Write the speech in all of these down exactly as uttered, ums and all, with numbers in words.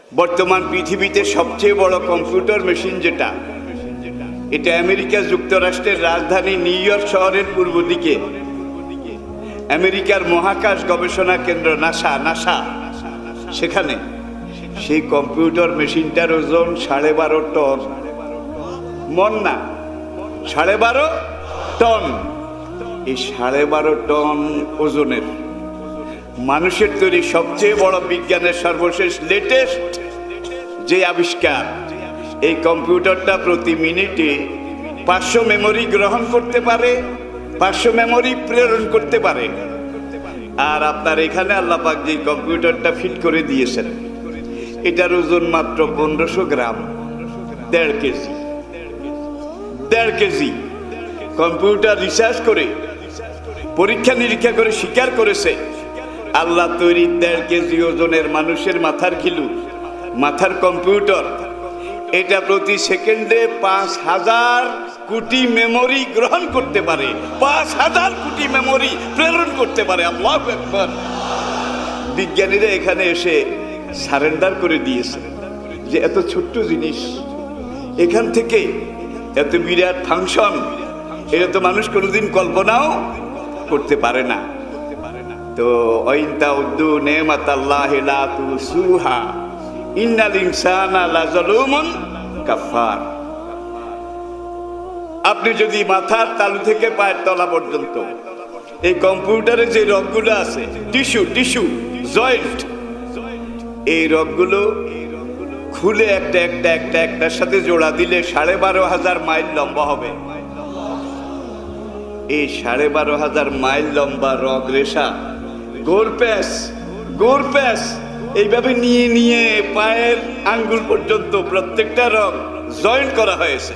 বর্তমান পৃথিবীতে সবচেয়ে বড় কম্পিউটার মেশিন যেটা, এটা আমেরিকা যুক্তরাষ্ট্রের রাজধানী নিউ ইয়র্ক শহরের পূর্ব দিকে আমেরিকার মহাকাশ গবেষণা কেন্দ্র নাসা নাসা সেখানে সেই কম্পিউটার মেশিনটার ওজন সাড়ে বারো টন। মন না, সাড়ে বারো টন। এই সাড়ে বারো টন ওজনের মানুষের তৈরি সবচেয়ে বড় বিজ্ঞানের সর্বশেষ লেটেস্ট যে আবিষ্কার, এই কম্পিউটারটা প্রতি মিনিটে পাঁচশো মেমোরি গ্রহণ করতে পারে, পাঁচশো মেমোরি প্রেরণ করতে পারে। আর আপনার এখানে আল্লাহ পাক যে কম্পিউটারটা ফিট করে দিয়েছেন, এটার ওজন মাত্র পনেরোশো গ্রাম, দেড় কেজি দেড় কেজি কম্পিউটার রিসার্চ করে পরীক্ষা নিরীক্ষা করে স্বীকার করেছে আল্লাহ তৈরি দেড় কেজি ওজনের মানুষের মাথার খিলু, মাথার কম্পিউটার, এটা প্রতি সেকেন্ডে পাঁচ হাজার কোটি মেমোরি গ্রহণ করতে পারে, পাঁচ হাজার কোটি মেমোরি প্রেরণ করতে পারে। আল্লাহু আকবার। বিজ্ঞানীরা এখানে এসে সারেন্ডার করে দিয়েছে যে এত ছোট্ট জিনিস, এখান থেকে এত বিরাট ফাংশন, এটা তো মানুষ কোনোদিন কল্পনাও করতে পারে না। তো ওয়াইনতা উদ্দু নেমাতাল্লাহি লা তুসুহা ইন্নাল ইনসানা লাযালুমুন কাফার। আপনি যদি মাথার তালু থেকে পায়ের তলা পর্যন্ত এই কম্পিউটারে যে রগগুলো আছে, টিস্যু টিস্যু জয়েন্ট, এই রগগুলো খুলে একটা একটা একটা একটার সাথে জোড়া দিলে সাড়ে বারো হাজার মাইল লম্বা হবে। এই সাড়ে বারো হাজার মাইল লম্বা রগ রেশা গোরপ্যাস গোরপ্যাস এইভাবে নিয়ে নিয়ে পায়ের আঙ্গুল পর্যন্ত প্রত্যেকটা রগ জয়েন্ট করা হয়েছে।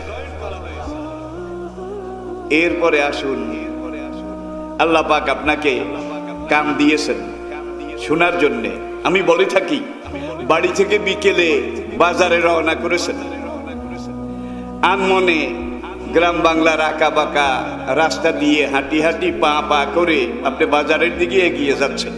এরপরে আসুন, আল্লাহ পাক আপনাকে কান দিয়েছেন শোনার জন্যে। আমি বলে থাকি, বাড়ি থেকে বিকেলে বাজারে রওনা করেছেন, আনমনে গ্রাম বাংলার আঁকা বাঁকা রাস্তা দিয়ে হাঁটি হাঁটি পা পা করে আপনি বাজারের দিকে এগিয়ে যাচ্ছেন।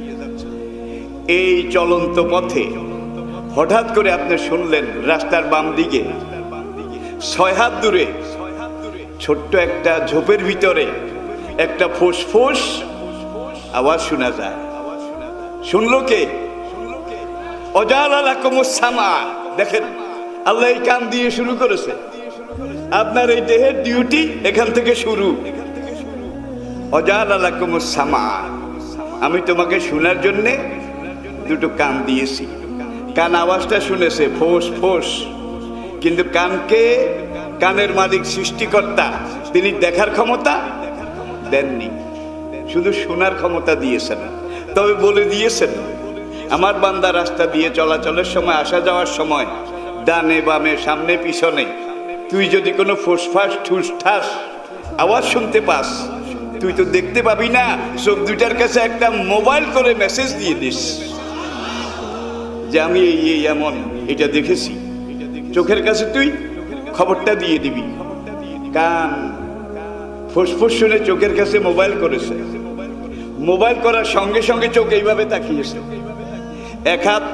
এই চলন্ত পথে হঠাৎ করে আপনি শুনলেন রাস্তার বাম দিকে ছয় হাত দূরে ছোট্ট একটা ঝোপের ভিতরে একটা ফোঁস আওয়াজ শোনা যায়। শুনলো কে? অজালাকুমুস-সামা। দেখেন, আল্লাহ এই কান দিয়ে শুরু করেছে। আপনার এই দেহের ডিউটি এখান থেকে শুরু। অজালাকুমুস-সামা, আমি তোমাকে শোনার জন্য দুটো কান দিয়েছি। কান আওয়াজটা শুনেছে ফোঁস ফোঁস, কিন্তু কানকে, কানের মালিক সৃষ্টিকর্তা, তিনি দেখার ক্ষমতা দেননি, শুধু শোনার ক্ষমতা দিয়েছেন। তবে বলে দিয়েছেন, আমার বান্দা রাস্তা দিয়ে চলাচলের সময়, আসা যাওয়ার সময়, ডানে বামে সামনে পিছনে তুই যদি কোনো ফোসফাস ঠুসঠাস আওয়াজ শুনতে পাস, তুই তো দেখতে পাবি না, চোখ দুইটার কাছে একটা মোবাইল করে মেসেজ দিয়ে দিস যে আমি এই এমন এটা দেখেছি। চোখের কাছে তুই খবরটা দিয়ে দিবি। কান ফুসফুস শুনে চোখের কাছে মোবাইল করেছে। মোবাইল করার সঙ্গে সঙ্গে চোখ এইভাবে তাকিয়েছে। এক হাত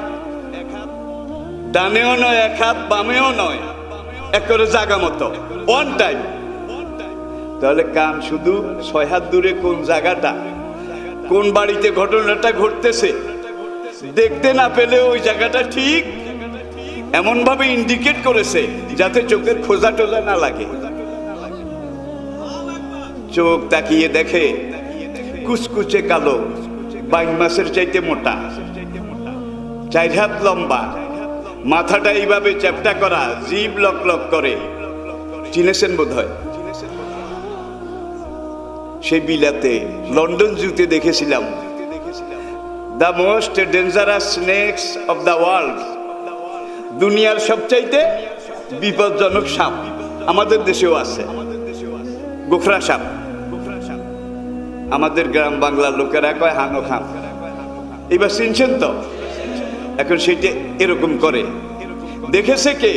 ডানেও নয়, এক হাত বামেও নয়, এক করে জাগা মতো ওয়ান টাইম। তাহলে কান শুধু ছয় হাত দূরে কোন জায়গাটা, কোন বাড়িতে ঘটনাটা ঘটতেছে দেখতে না পেলে ওই জায়গাটা ঠিক এমন ভাবে ইন্ডিকেট করেছে যাতে চোখের খোঁজা টোজা না লাগে। চোখ তাকিয়ে দেখে কুচকুচে কালো, বাইং মাছের চাইতে মোটা, চার হাত লম্বা, মাথাটা এইভাবে চ্যাপটা করা, জিভ লক লক করে। চিনেছেন বোধ হয়? সেই বিলাতে লন্ডন জুতে দেখেছিলাম the most dangerous snakes of the world, দুনিয়ার সবচাইতে বিপজ্জনক সাপ। আমাদের দেশেও আছে গোখরা সাপ। আমাদের গ্রাম বাংলার লোকেরা কয় হানো খান। এবার চিনছেন তো? এখন সেটা এরকম করে। দেখেছে কে?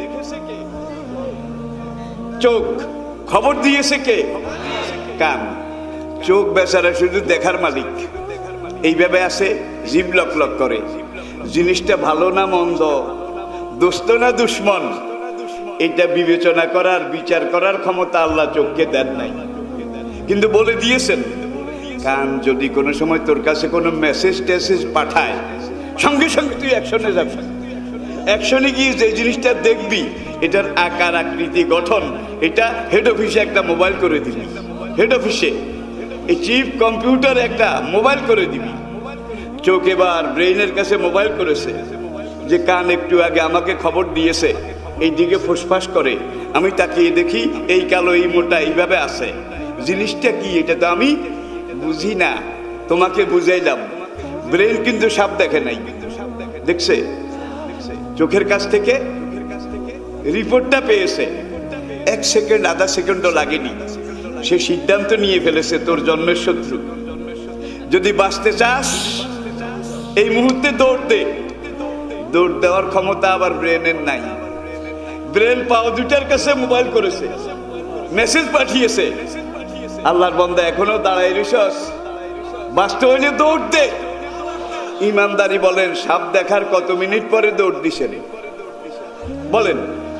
চোখ। খবর দিয়েছে কে? কান। চোখ বেচারা শুধু দেখার মালিক, এইভাবে আসে, জিভ লক লক করে। জিনিসটা ভালো না মন্দ, দোস্ত না দুশ্মন, এটা বিবেচনা করার বিচার করার ক্ষমতা আল্লাহ চোখকে দেন নাই, কিন্তু বলে দিয়েছেন কান যদি কোনো সময় তোর কাছে কোনো মেসেজ টেসেজ পাঠায় সঙ্গে সঙ্গে তুই অ্যাকশনে যাবি। অ্যাকশনে গিয়ে যে জিনিসটা দেখবি এটার আকার আকৃতি গঠন, এটা হেড অফিসে একটা মোবাইল করে দিবি, হেড অফিসে এই চিপ কম্পিউটার একটা মোবাইল করে দিবি। চোখ এবার ব্রেইনের কাছে মোবাইল করেছে যে কান একটু আগে আমাকে খবর দিয়েছে এইদিকে ফুসফাস করে, আমি তাকিয়ে দেখি এই কালো এই মোটা এইভাবে আছে, জিনিসটা কি এটা তো আমি বুঝি না, তোমাকে বুঝাইলাম। ব্রেন কিন্তু সাপ দেখে নাই, দেখছে চোখের কাছ থেকে রিপোর্টটা পেয়েছে, এক সেকেন্ড আধা সেকেন্ডও লাগেনি, সে সিদ্ধান্ত নিয়ে ফেলেছে তোর জন্মের শত্রু। যদি বাঁচতে চাস এই মুহূর্তে দৌড় দে। দৌড় দেওয়ার ক্ষমতা আবার ব্রেনের নাই। ব্রেন পাও দুটার কাছে মোবাইল করেছে, মেসেজ পাঠিয়েছে, আল্লাহর বান্দা এখনো দাঁড়াই রিসস, বাঁচতে হইলে দৌড় দে। ইমানদারি বলেন সাপ দেখার কত মিনিট পরে দৌড় দিছেন বলেন?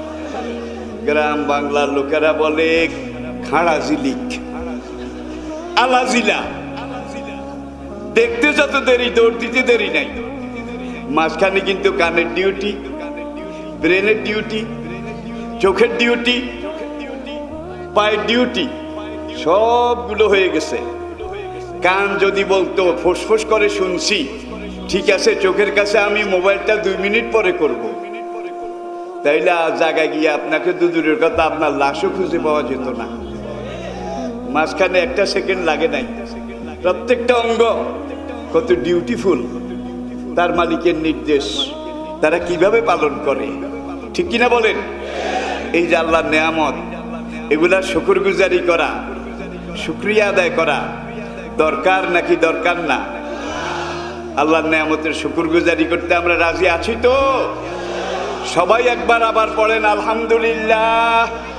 গ্রাম বাংলার লোকেরা বলে খাড়া জিলিক, আলাজিলা, দেখতে যত দেরি দৌড় দিতে দেরি নাই। মাঝখানে কিন্তু কানের ডিউটি, ব্রেনের ডিউটি, চোখের ডিউটি, পায়ের ডিউটি সবগুলো হয়ে গেছে। কান যদি বলতো ফুসফুস করে শুনছি, ঠিক আছে চোখের কাছে আমি মোবাইলটা দুই মিনিট পরে করব, তাইলে জায়গায় গিয়ে আপনাকে দু দূরের কথা আপনার লাশও খুঁজে পাওয়া যেত না। মাঝখানে একটা সেকেন্ড লাগে নাই। প্রত্যেকটা অঙ্গ কত ডিউটিফুল, তার মালিকের নির্দেশ তারা কিভাবে পালন করে, ঠিক কিনা বলেন? এই যে আল্লাহর নেয়ামত, এগুলার শুকরগুজারি করা, শুকরিয়া আদায় করা দরকার নাকি দরকার না? আল্লাহর নেয়ামতের শুকরগুজারি করতে আমরা রাজি আছি তো? সবাই একবার আবার পড়েন আলহামদুলিল্লাহ।